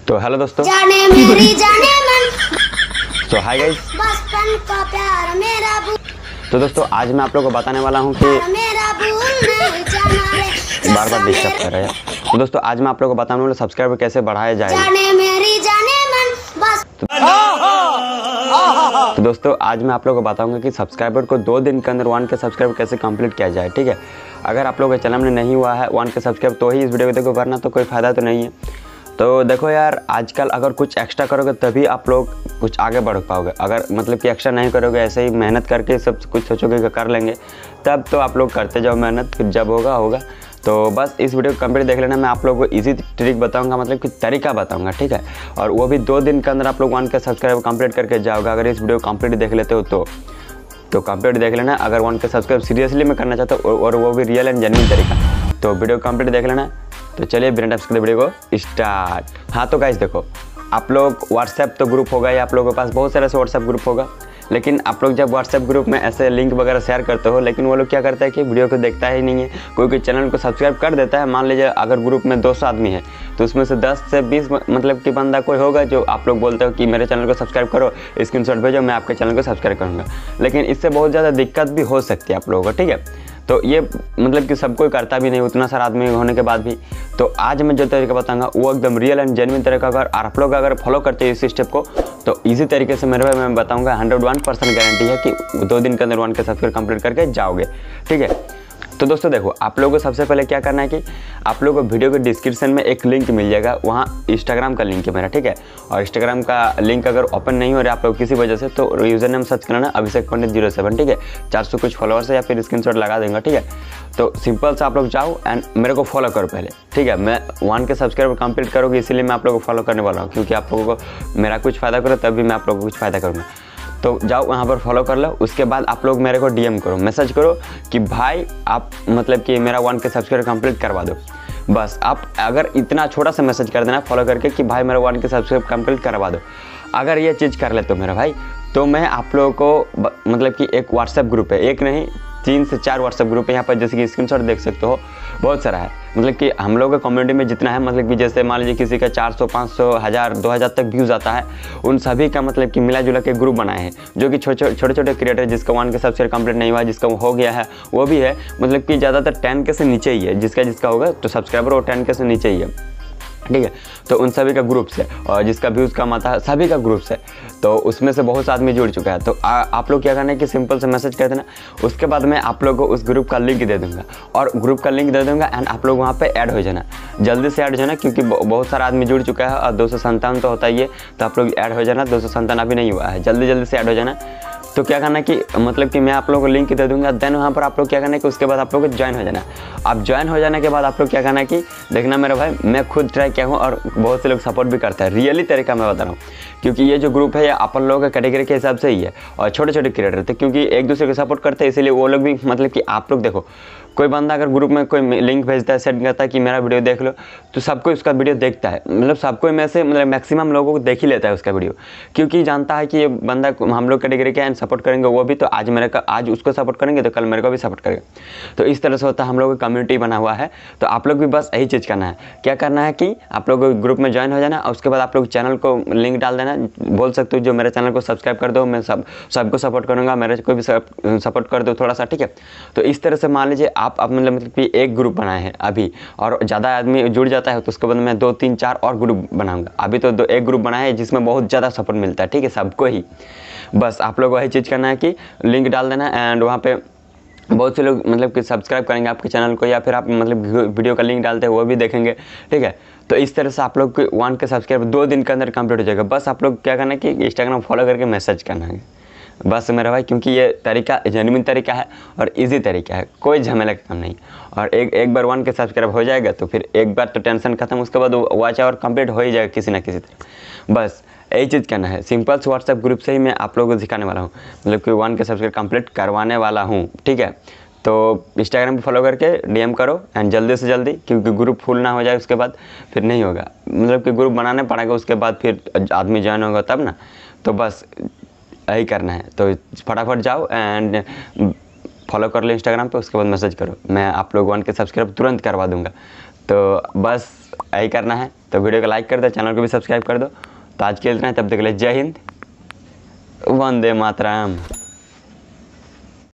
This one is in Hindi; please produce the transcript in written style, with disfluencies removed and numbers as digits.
तो हेलो दोस्तों, जाने मेरी जाने मन तो हाय गाइस। बचपन का प्यार मेरा तो दोस्तों आज मैं आप लोगों को बताने वाला हूँ कि मेरा भूल नहीं जाना रे बार बार डिस्टर्ब कर रहे हैं। तो दोस्तों आज मैं आप लोगों को बताने वाला सब्सक्राइबर कैसे बढ़ाया जाए। जाने मेरी जाने मन बस तो दोस्तों आज मैं आप लोगों को बताऊंगा कि सब्सक्राइबर को 2 दिन के अंदर 1 के सब्सक्राइबर कैसे कंप्लीट किया जाए। ठीक है, अगर आप लोगों के चैनल में नहीं हुआ है 1 के सब्सक्राइब तो ही इस वीडियो को देखो, वरना तो कोई फ़ायदा तो नहीं है। तो देखो यार, आजकल अगर कुछ एक्स्ट्रा करोगे तभी आप लोग कुछ आगे बढ़ पाओगे। अगर मतलब कि एक्स्ट्रा नहीं करोगे, ऐसे ही मेहनत करके सब कुछ सोचोगे कि कर लेंगे, तब तो आप लोग करते जाओ मेहनत, फिर जब होगा होगा। तो बस इस वीडियो को कंप्लीट देख लेना। मैं आप लोगों को इजी ट्रिक बताऊंगा, मतलब कि तरीका बताऊंगा। ठीक है, और वो भी 2 दिन के अंदर आप लोग 1 के सब्सक्राइब कंप्लीट करके जाओगे। अगर इस वीडियो को कंप्लीट देख लेते हो तो कंप्लीट देख लेना। अगर 1 के सब्सक्राइब सीरियसली में करना चाहता हूँ और वो भी रियल एंड जेन्युइन तरीका, तो वीडियो कंप्लीट देख लेना। तो चलिए बिना टाइम के वीडियो को स्टार्ट। हाँ तो गाइस देखो, आप लोग व्हाट्सएप तो ग्रुप होगा, या आप लोगों के पास बहुत सारे व्हाट्सएप ग्रुप होगा। लेकिन आप लोग जब व्हाट्सएप ग्रुप में ऐसे लिंक वगैरह शेयर करते हो, लेकिन वो लोग क्या करता है कि वीडियो को देखता ही नहीं है। कोई चैनल को सब्सक्राइब कर देता है। मान लीजिए अगर ग्रुप में 200 आदमी है तो उसमें से 10 से 20 मतलब कि बंदा कोई होगा जो आप लोग बोलते हो कि मेरे चैनल को सब्सक्राइब करो, स्क्रीनशॉट भेजो, मैं आपके चैनल को सब्सक्राइब करूँगा। लेकिन इससे बहुत ज़्यादा दिक्कत भी हो सकती है आप लोगों को। ठीक है, तो ये मतलब कि सब कोई करता भी नहीं, उतना सारा आदमी होने के बाद भी। तो आज मैं जो तरीका बताऊंगा वो एकदम रियल एंड जेन्युइन तरीका। अगर आप लोग अगर फॉलो करते हैं इस स्टेप को तो इजी तरीके से मेरे भाई मैं बताऊंगा, 101% गारंटी है कि 2 दिन के अंदर 1 के सब्सक्राइब कंप्लीट करके जाओगे। ठीक है, तो दोस्तों देखो, आप लोगों को सबसे पहले क्या करना है कि आप लोगों को वीडियो के डिस्क्रिप्शन में एक लिंक मिल जाएगा, वहाँ इंस्टाग्राम का लिंक है मेरा। ठीक है, और इंस्टाग्राम का लिंक अगर ओपन नहीं हो रहा है आप लोग किसी वजह से, तो यूजर नेम सर्च करना अभिषेक पंडित 07। ठीक है, 400 कुछ फॉलोअर्स है, या फिर स्क्रीनशॉट लगा देंगे। ठीक है, तो सिंपल से आप लोग जाओ एंड मेरे को फॉलो करो पहले। ठीक है, मैं 1 के सब्सक्राइबर कंप्लीट करोगे, इसीलिए मैं आप लोगों को फॉलो करने वाला हूँ, क्योंकि आप लोगों को मेरा कुछ फ़ायदा करो तभी मैं आप लोगों को कुछ फ़ायदा करूँगा। तो जाओ वहाँ पर फॉलो कर लो। उसके बाद आप लोग मेरे को डीएम करो, मैसेज करो कि भाई आप मतलब कि मेरा 1 के सब्सक्राइब कंप्लीट करवा दो। बस आप अगर इतना छोटा सा मैसेज कर देना फॉलो करके कि भाई मेरा 1 के सब्सक्राइब कंप्लीट करवा दो। अगर ये चीज़ कर ले तो मेरा भाई, तो मैं आप लोगों को मतलब कि एक व्हाट्सएप ग्रुप है, एक नहीं 3 से 4 व्हाट्सएप ग्रुप है। यहाँ पर जैसे कि स्क्रीनशॉट देख सकते हो, बहुत सारा है। मतलब कि हम लोगों के कम्युनिटी में जितना है, मतलब कि जैसे मान लीजिए किसी का 400, 500, 1000, 2000 तक व्यूज़ आता है, उन सभी का मतलब कि मिला जुला के ग्रुप बनाए हैं, जो कि छोटे छोटे क्रिएटर, जिसका 1 के सब्सक्राइब कंप्लीट नहीं हुआ, जिसका हो गया है वो भी है। मतलब कि ज़्यादातर 10 के से नीचे ही है, जिसका होगा तो सब्सक्राइबर वो 10 के से नीचे ही है। ठीक है, तो उन सभी का ग्रुप से, और जिसका व्यूज़ कम आता है सभी का ग्रुप से, तो उसमें से बहुत से आदमी जुड़ चुका है। तो आप लोग क्या करना है कि सिंपल से मैसेज कर देना। उसके बाद मैं आप लोगों को उस ग्रुप का लिंक दे दूंगा, और ग्रुप का लिंक दे दूंगा एंड आप लोग वहाँ पे ऐड हो जाना, जल्दी से ऐड हो जाना, क्योंकि बहुत सारा आदमी जुड़ चुका है और 257 तो होता ही है। तो आप लोग ऐड हो जाना, 257 अभी नहीं हुआ है, जल्दी से ऐड हो जाना। तो क्या करना है कि मतलब कि मैं आप लोगों को लिंक दे दूंगा, देन वहाँ पर आप लोग क्या करना है कि उसके बाद आप लोग को ज्वाइन हो जाना। अब ज्वाइन हो जाने के बाद आप लोग क्या करना है कि देखना मेरा भाई, मैं खुद ट्राई किया हूँ और बहुत से लोग सपोर्ट भी करते हैं। रियली तरीका मैं बता रहा हूँ, क्योंकि ये जो ग्रुप है ये अपन लोगों के कैटेगरी के हिसाब से ही है, और छोटे छोटे क्रिएटर रहते हैं, क्योंकि एक दूसरे को सपोर्ट करते हैं, इसीलिए वो लोग भी मतलब कि आप लोग देखो, कोई बंदा अगर ग्रुप में कोई लिंक भेजता है, सेंड करता है कि मेरा वीडियो देख लो, तो सबको उसका वीडियो देखता है। मतलब सबको में से मतलब मैक्सिमम लोगों को देख ही लेता है उसका वीडियो, क्योंकि जानता है कि ये बंदा हम लोग कैटेगरी के हैं, सपोर्ट करेंगे वो भी, तो आज उसको सपोर्ट करेंगे तो कल मेरे को भी सपोर्ट करेंगे। तो इस तरह से होता है, हम लोग का कम्युनिटी बना हुआ है। तो आप लोग भी बस यही चीज़ करना है। क्या करना है कि आप लोग ग्रुप में ज्वाइन हो जाना, और उसके बाद आप लोग चैनल को लिंक डाल देना। बोल सकते हो जो मेरे चैनल को सब्सक्राइब कर दो, मैं सबको सपोर्ट करूँगा, मेरे को भी सपोर्ट कर दो थोड़ा सा। ठीक है, तो इस तरह से मान लीजिए आप मतलब कि एक ग्रुप बनाए हैं अभी, और ज़्यादा आदमी जुड़ जाता है तो उसके बाद मैं 2, 3, 4 और ग्रुप बनाऊंगा। अभी तो एक ग्रुप बनाया है जिसमें बहुत ज़्यादा सपोर्ट मिलता है। ठीक है, सबको ही। बस आप लोग वही चीज़ करना है कि लिंक डाल देना, एंड वहाँ पे बहुत से लोग मतलब कि सब्सक्राइब करेंगे आपके चैनल को, या फिर आप मतलब वीडियो का लिंक डालते हैं वो भी देखेंगे। ठीक है, तो इस तरह से आप लोग 1 के सब्सक्राइब 2 दिन के अंदर कंप्लीट हो जाएगा। बस आप लोग क्या करना है कि इंस्टाग्राम फॉलो करके मैसेज करना है, बस मेरा भाई, क्योंकि ये तरीका जेन्युइन तरीका है और इजी तरीका है, कोई झमेला का काम नहीं। और एक बार 1 के सब्सक्राइब हो जाएगा तो फिर एक बार तो टेंशन खत्म, उसके बाद वॉच आवर कंप्लीट हो ही जाएगा किसी ना किसी तरह। बस यही चीज़ करना है। सिंपल से व्हाट्सएप ग्रुप से ही मैं आप लोगों को सिखाने वाला हूँ, मतलब कि 1 के सब्सक्राइब कंप्लीट करवाने वाला हूँ। ठीक है, तो इंस्टाग्राम पे फॉलो करके डीएम करो एंड जल्दी से जल्दी, क्योंकि ग्रुप फुल ना हो जाए उसके बाद फिर नहीं होगा। मतलब कि ग्रुप बनाने पड़ेगा, उसके बाद फिर आदमी ज्वाइन होगा तब ना। तो बस यही करना है। तो फटाफट जाओ एंड फॉलो कर लो इंस्टाग्राम पे, उसके बाद मैसेज करो, मैं आप लोग 1 के सब्सक्राइब तुरंत करवा दूंगा। तो बस यही करना है। तो वीडियो को लाइक कर दो, चैनल को भी सब्सक्राइब कर दो। तो आज के लिए इतना है, तब तक के लिए जय हिंद, वंदे मातरम।